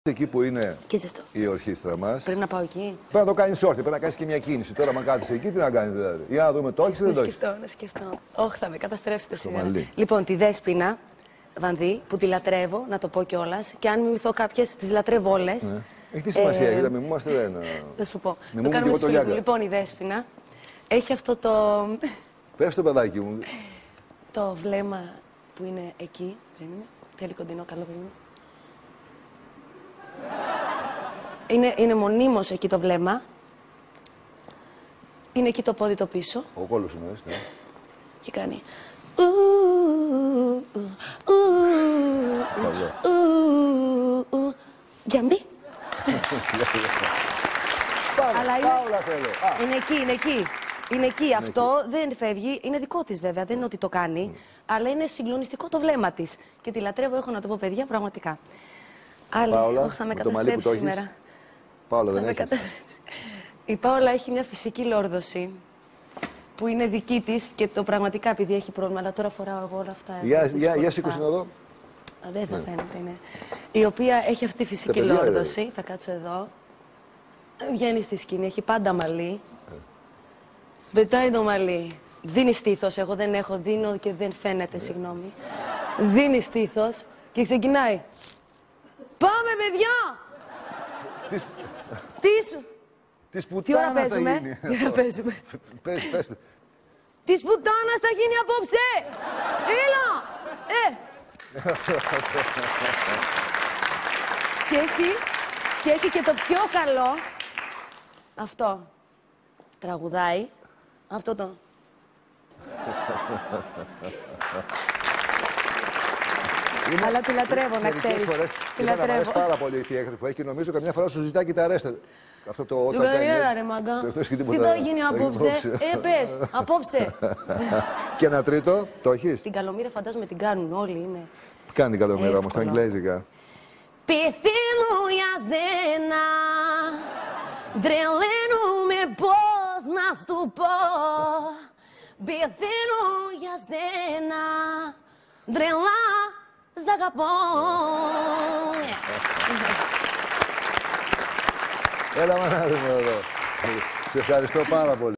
Εκεί που είναι η ορχήστρα μας. Πρέπει να πάω εκεί. Πρέπει να το κάνεις όρθιο, πρέπει να κάνεις και μια κίνηση. Τώρα, αν κάθεσαι εκεί, τι να κάνεις δηλαδή. Για να δούμε, το έχεις ή δεν το έχεις. Να σκεφτώ. Όχι, θα με καταστρέψετε σήμερα. Μαλλί. Λοιπόν, τη Δέσποινα Βανδύ, που τη λατρεύω, να το πω κιόλας. Και αν μιμηθώ κάποιες, τις λατρεύω όλες. Ναι. Έχει τι σημασία, γιατί να μιμούμαστε δεν. Θα σου πω. Το κάνουμε σφίγγι. Λοιπόν, η Δέσποινα έχει αυτό το. Πες το παιδάκι μου. Το βλέμμα που είναι εκεί. Περίμενε. Θέλει κοντινό, καλό περίμενε. Είναι μονίμως εκεί το βλέμμα. Είναι εκεί το πόδι το πίσω. Ο κόλλος εννοείς, ναι. Και κάνει. Τζαμπί. Αλλά είναι εκεί, είναι εκεί. Είναι εκεί. Αυτό δεν φεύγει. Είναι δικό της βέβαια. Δεν είναι ότι το κάνει. Αλλά είναι συγκλονιστικό το βλέμμα της. Και τη λατρεύω, έχω να το πω, παιδιά, πραγματικά. Πάολα, θα με καταστρέψει σήμερα. Πάολα δεν έχεις. Η Πάολα έχει μια φυσική λόρδωση που είναι δική της και το πραγματικά επειδή έχει πρόβλημα. Αλλά τώρα φοράω εγώ όλα αυτά. Για σήκωσε εδώ. Δεν θα φαίνεται, είναι. Η οποία έχει αυτή τη φυσική λόρδωση. Θα κάτσω εδώ. Βγαίνει στη σκηνή, έχει πάντα μαλλί. Πετάει το μαλλί. Δίνει στήθος. Εγώ δεν έχω, δίνω και δεν φαίνεται, συγγνώμη. Δίνει στήθος και ξεκινάει. Πάμε, παιδιά! Της πουτάνας τι ώρα παίζουμε? Τι ώρα παίζουμε? Πες το. Της πουτάνας θα γίνει απόψε! Έλα! Και έχει και το πιο καλό. Αυτό. Τραγουδάει. Αυτό το. Αλλά τη λατρεύω, να ξέρεις. Τη λατρεύω. Μου αρέσει πάρα πολύ η θεία που έχει και νομίζω καμιά φορά σου ζητάει κιθαρέστα. Αυτό το όταν κάνει. Ρε μάγκα. Τι θα γίνει απόψε? Πες, απόψε. Και ένα τρίτο, το έχεις? Την Καλομήρα φαντάζομαι την κάνουν όλοι, είναι. Κάνει την Καλομήρα όμως, τα αγγλέζικα. Πεθαίνω για σένα, τρελαίνομαι πώς να σου πω. Πεθαίνω για σένα, τρελά σ' αγαπώ. Έλα μανάδι μου εδώ. Σε ευχαριστώ πάρα πολύ.